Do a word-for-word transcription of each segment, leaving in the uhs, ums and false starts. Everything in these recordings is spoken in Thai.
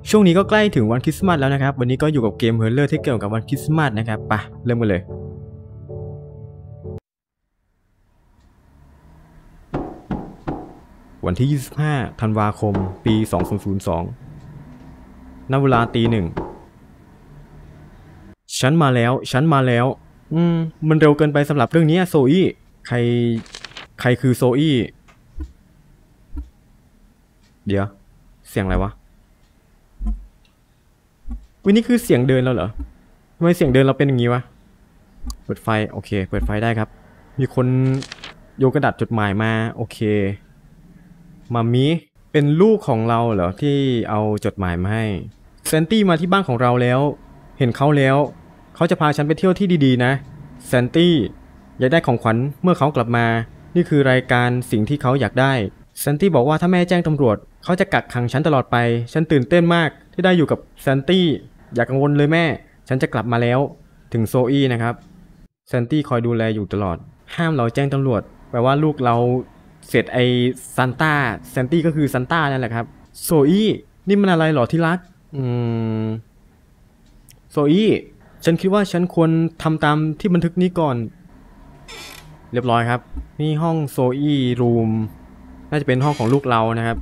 ช่วงนี้ก็ใกล้ถึงวันคริสต์มาสแล้วนะครับวันนี้ก็อยู่กับเกมเฮอร์เรอร์ที่เกี่ยวกับวันคริสต์มาสนะครับไปเริ่มกันเลยวันที่ยี่สิบห้าธันวาคมปีสองพันสองณเวลาตีหนึ่งฉันมาแล้วฉันมาแล้วอืมมันเร็วเกินไปสำหรับเรื่องนี้โซอี้ใครใครคือโซอี้เดี๋ยวเสียงอะไรวะวันนี้คือเสียงเดินเราเหรอทำไมเสียงเดินเราเป็นอย่างนี้วะเปิดไฟโอเคเปิดไฟได้ครับมีคนโยนกระดาษจดหมายมาโอเคมามิเป็นลูกของเราเหรอที่เอาจดหมายมาให้แซนตี้มาที่บ้านของเราแล้วเห็นเขาแล้วเขาจะพาฉันไปเที่ยวที่ดีๆนะแซนตี้อยากได้ของขวัญเมื่อเขากลับมานี่คือรายการสิ่งที่เขาอยากได้แซนตี้บอกว่าถ้าแม่แจ้งตำรวจเขาจะกักขังฉันตลอดไปฉันตื่นเต้นมากที่ได้อยู่กับแซนตี้อย่ากังวลเลยแม่ฉันจะกลับมาแล้วถึงโซอี้นะครับแซนตี้คอยดูแลอยู่ตลอดห้ามเราแจ้งตำรวจแปลว่าลูกเราเสร็จไอซันต้าแซนตี้ก็คือซันต้านั่นแหละครับโซอี้นี่มันอะไรหรอที่รักอืมโซอี้ฉันคิดว่าฉันควรทำตามที่บันทึกนี้ก่อนเรียบร้อยครับนี่ห้องโซอี้รูมน่าจะเป็นห้องของลูกเรานะครับ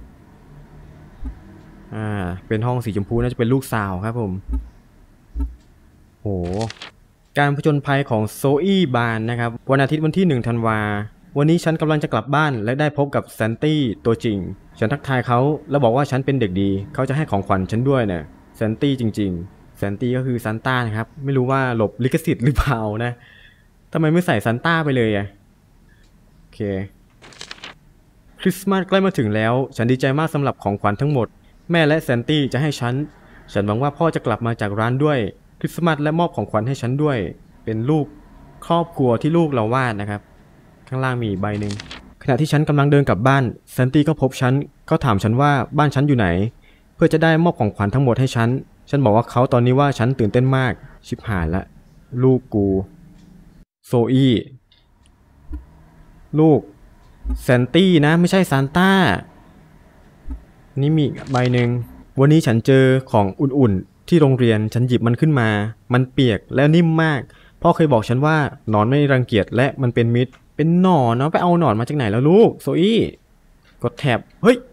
อ่าเป็นห้องสีชมพูน่าจะเป็นลูกสาวครับผมโหการผจญภัยของโซอี้บานนะครับวันอาทิตย์วันที่หนึ่งธันวาวันนี้ฉันกำลังจะกลับบ้านและได้พบกับแซนตี้ตัวจริงฉันทักทายเขาแล้วบอกว่าฉันเป็นเด็กดีเขาจะให้ของขวัญฉันด้วยนะแซนตี้จริงๆแซนตี้ก็คือซานต้านะครับไม่รู้ว่าหลบลิขสิทธิ์หรือเปล่านะทำไมไม่ใส่ซานต้าไปเลยอะโอเคคริสต์มาสใกล้มาถึงแล้วฉันดีใจมากสำหรับของขวัญทั้งหมดแม่และแซนตี้จะให้ฉันฉันหวังว่าพ่อจะกลับมาจากร้านด้วยคริสต์มาสและมอบของขวัญให้ฉันด้วยเป็นรูปครอบครัวที่ลูกเราวาดนะครับข้างล่างมีใบหนึ่งขณะที่ฉันกำลังเดินกลับบ้านแซนตี้ก็พบฉันเขาถามฉันว่าบ้านฉันอยู่ไหนเพื่อจะได้มอบของขวัญทั้งหมดให้ฉันฉันบอกว่าเขาตอนนี้ว่าฉันตื่นเต้นมากชิบหายละลูกกูโซอี้ลูกแซนตี้นะไม่ใช่ซานต้านี่มีใบหนึ่งวันนี้ฉันเจอของอุ่นๆที่โรงเรียนฉันหยิบมันขึ้นมามันเปียกและนิ่มมากพ่อเคยบอกฉันว่าหนอนไม่รังเกียจและมันเป็นมิตรเป็นหนอนเนาะไปเอาหนอนมาจากไหนแล้วลูกโซอี้กดแท็บเฮ้ย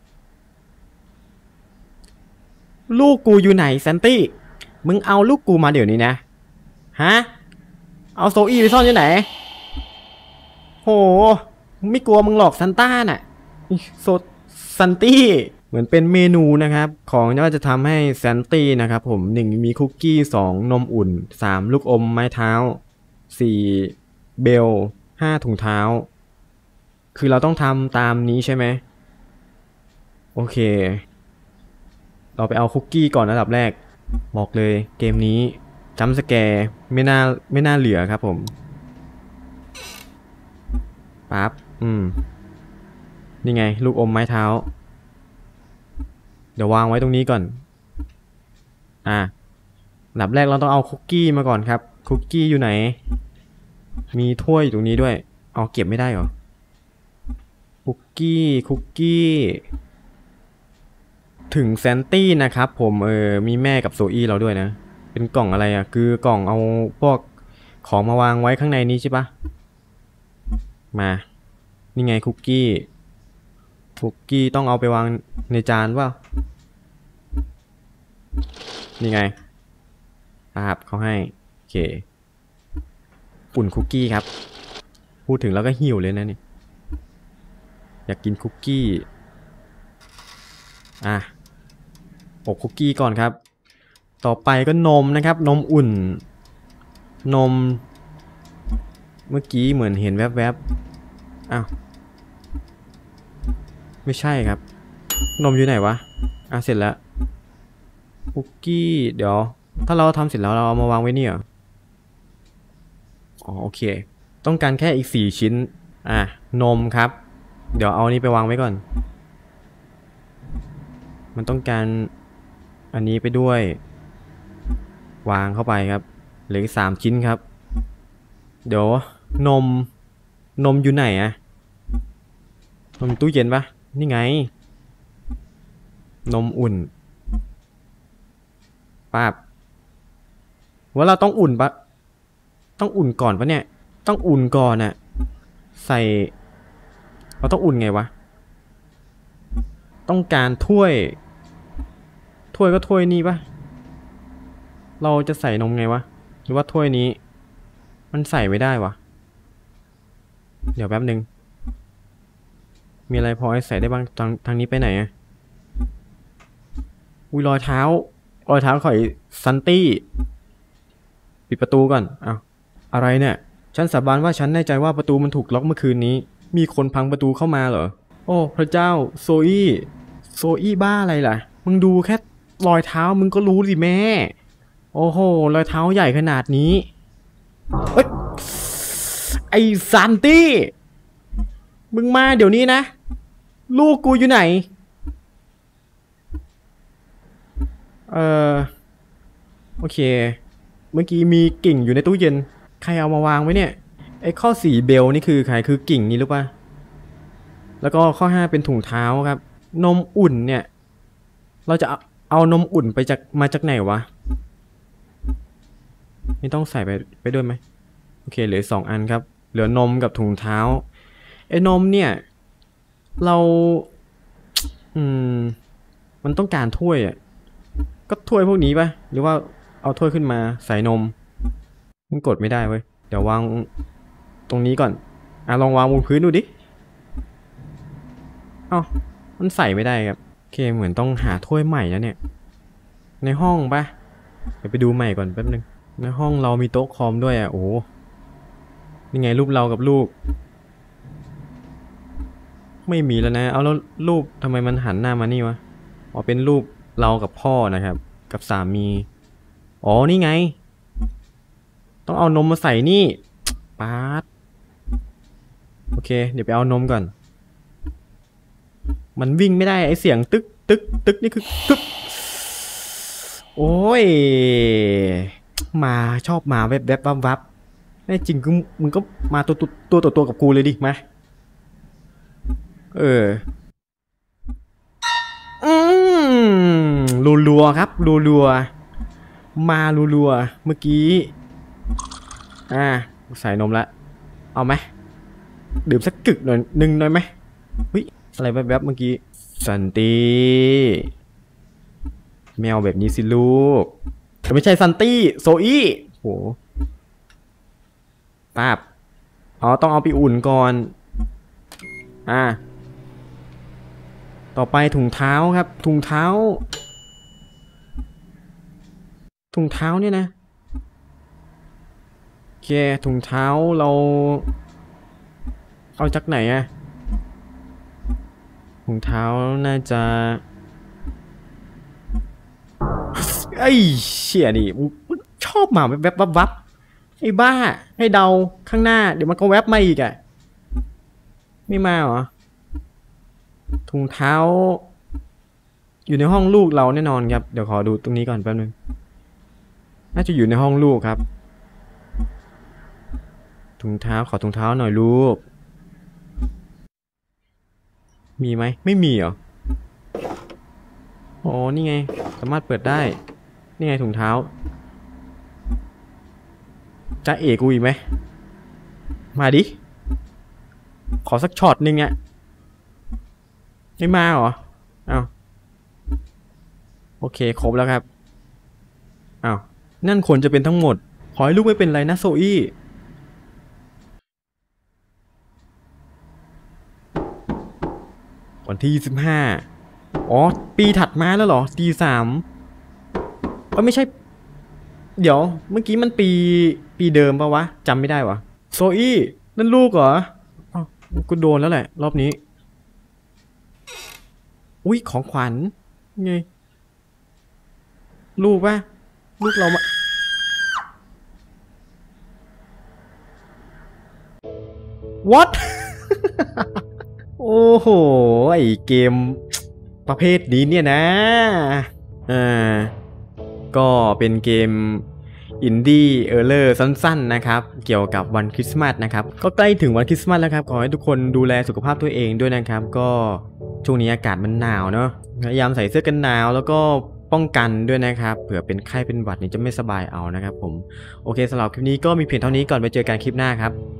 ลูกกูอยู่ไหนแซนตี้มึงเอาลูกกูมาเดี๋ยวนี้นะฮะเอาโซอี้ไปซ่อนอยู่ไหนโหไม่กลัวมึงหรอกซันต้าน่ะโซซันตี้เหมือนเป็นเมนูนะครับของที่จะทำให้แซนตี้นะครับผมหนึ่งมีคุกกี้สองนมอุ่นสามลูกอมไม้เท้าสี่เบลห้าถุงเท้าคือเราต้องทำตามนี้ใช่ไหมโอเคเราไปเอาคุกกี้ก่อนระดับแรกบอกเลยเกมนี้จัมป์สแกร์ไม่น่าไม่น่าเหลือครับผมปั๊บอืมนี่ไงลูกอมไม้เท้าเดี๋ยววางไว้ตรงนี้ก่อนอ่ะอันดับแรกเราต้องเอาคุกกี้มาก่อนครับคุกกี้อยู่ไหนมีถ้วยอยู่ตรงนี้ด้วยเอาเก็บไม่ได้เหรอคุกกี้คุกกี้ถึงแซนตี้นะครับผมเออมีแม่กับโซอี้เราด้วยนะเป็นกล่องอะไรอ่ะคือกล่องเอาพวกของมาวางไว้ข้างในนี้ใช่ปะมานี่ไงคุกกี้คุกกี้ต้องเอาไปวางในจานว่านี่ไงครับเขาให้โอเคปุ่นคุกกี้ครับพูดถึงแล้วก็หิวเลยนะนี่อยากกินคุกกี้อ่ะอบคุกกี้ก่อนครับต่อไปก็นมนะครับนมอุ่นนมเมื่อกี้เหมือนเห็นแวบๆอ้าวไม่ใช่ครับนมอยู่ไหนวะอ่ะเสร็จแล้วคุกกี้เดี๋ยวถ้าเราทำเสร็จแล้วเราเอามาวางไว้นี่เหรออ๋อโอเคต้องการแค่อีกสี่ชิ้นอ่ะนมครับเดี๋ยวเอานี้ไปวางไว้ก่อนมันต้องการอันนี้ไปด้วยวางเข้าไปครับเหลืออีกสามชิ้นครับเดี๋ยวนมนมอยู่ไหนอะนมตู้เย็นปะนี่ไงนมอุ่นป้าบว่าเราต้องอุ่นปะต้องอุ่นก่อนปะเนี่ยต้องอุ่นก่อนอะใส่เราต้องอุ่นไงวะต้องการถ้วยถ้วยก็ถ้วยนี้ปะเราจะใส่นมไงวะหรือว่าถ้วยนี้มันใส่ไม่ได้วะเดี๋ยวแป๊บนึงมีอะไรพอให้ใส่ได้บ้างทางทางนี้ไปไหนอะอุ้ยรอยเท้ารอยเท้าข่อยซันตี้ปิดประตูก่อนอ้าวอะไรเนี่ยฉันสาบานว่าฉันแน่ใจว่าประตูมันถูกล็อกเมื่อคืนนี้มีคนพังประตูเข้ามาเหรอโอ้พระเจ้าโซอี้โซอี้บ้าอะไรล่ะมึงดูแค่รอยเท้ามึงก็รู้ดิแม่โอ้โหรอยเท้าใหญ่ขนาดนี้เอ้ยไอ้ซันตี้มึงมาเดี๋ยวนี้นะลูกกูอยู่ไหนเออโอเคเมื่อกี้มีกิ่งอยู่ในตู้เย็นใครเอามาวางไว้เนี่ยไอ้ข้อสี่เบลนี่คือใครคือกิ่งนี่หรือเปล่าแล้วก็ข้อห้าเป็นถุงเท้าครับนมอุ่นเนี่ยเราจะเอาเอานมอุ่นไปจากมาจากไหนวะนี่ต้องใส่ไปไปด้วยไหมโอเคเหลือสองอันครับเหลือนมกับถุงเท้าไอ้นมเนี่ยเราอืมมันต้องการถ้วยอ่ะก็ถ้วยพวกนี้ปะหรือว่าเอาถ้วยขึ้นมาใส่นมมันกดไม่ได้เว้ยเดี๋ยววางตรงนี้ก่อนอ่ะลองวางบนพื้นดูดิเอ้ามันใส่ไม่ได้ครับโอเคเหมือนต้องหาถ้วยใหม่แล้วเนี่ยในห้องปะเดี๋ยวไปดูใหม่ก่อนแป๊บนึงในห้องเรามีโต๊ะคอมด้วยอ่ะโอ้นี่ไงรูปเรากับลูกไม่มีแล้วนะเอาแล้วรูปทำไมมันหันหน้ามานี่วะอ๋อเป็นรูปเรากับพ่อนะครับกับสามีอ๋อนี่ไงต้องเอานมมาใส่นี่ป๊าดโอเคเดี๋ยวไปเอานมก่อนมันวิ่งไม่ได้ไอเสียงตึกตึกตึกนี่คือตึกโอ้ยมาชอบมาแวบแวบวับวับแน่จริงก็มึงก็มาตัวตัวตัวตัวกับกูเลยดิมาเอออืมรัวๆครับรัวๆมารัวๆเมื่อกี้อ่าใส่นมละเอาไหมดื่มสักกึกหน่อยหนึ่งหน่อยไหมเฮ้ยอะไรแวบๆเมื่อกี้สันติแมวแบบนี้สิลูกแต่ไม่ใช่ซันตี้โซอี้โหป้าบอ๋อต้องเอาไปอุ่นก่อนอ่าต่อไปถุงเท้าครับถุงเท้าถุงเท้าเนี่ยนะโอเคถุงเท้าเราเอาจากไหนอะถุงเท้าน่าจะไอ้เชี่ยดิมึงชอบหมาแวบวับวับไอ้บ้าให้เดาข้างหน้าเดี๋ยวมันก็แวบมาอีกอะไม่มาเหรอถุงเท้าอยู่ในห้องลูกเราแน่นอนครับเดี๋ยวขอดูตรงนี้ก่อนแป๊บนึงน่าจะอยู่ในห้องลูกครับถุงเท้าขอถุงเท้าหน่อยลูกมีไหมไม่มีเหรออ๋อนี่ไงสามารถเปิดได้นี่ไงถุงเท้าจะเอกกูอีกไหมมาดิขอสักช็อตนึงอะไม่มาเหรออ้าวโอเคครบแล้วครับอ้าวนั่นควรจะเป็นทั้งหมดขอให้ลูกไม่เป็นไรนะโซอี้วันที่ยี่สิบห้าอ๋อปีถัดมาแล้วเหรอตีสามเออไม่ใช่เดี๋ยวเมื่อกี้มันปีปีเดิมปะวะจำไม่ได้วะโซอี้นั่นลูกเหรออ้าวกูโดนแล้วแหละรอบนี้อุ้ยของขวัญไงลูกปะลูกเรามา what โอ้โหไอเกมประเภทนี้เนี่ยนะอ่าก็เป็นเกมอินดี้เออร์เลอร์สั้นๆนะครับเกี่ยวกับวันคริสต์มาสนะครับก็ใกล้ถึงวันคริสต์มาสแล้วครับขอให้ทุกคนดูแลสุขภาพตัวเองด้วยนะครับก็ช่วงนี้อากาศมันหนาวเนาะพยายามใส่เสื้อกันหนาวแล้วก็ป้องกันด้วยนะครับเผื่อเป็นไข้เป็นหวัดนี่จะไม่สบายเอานะครับผมโอเคสำหรับคลิปนี้ก็มีเพียงเท่านี้ก่อนไปเจอกันคลิปหน้าครับ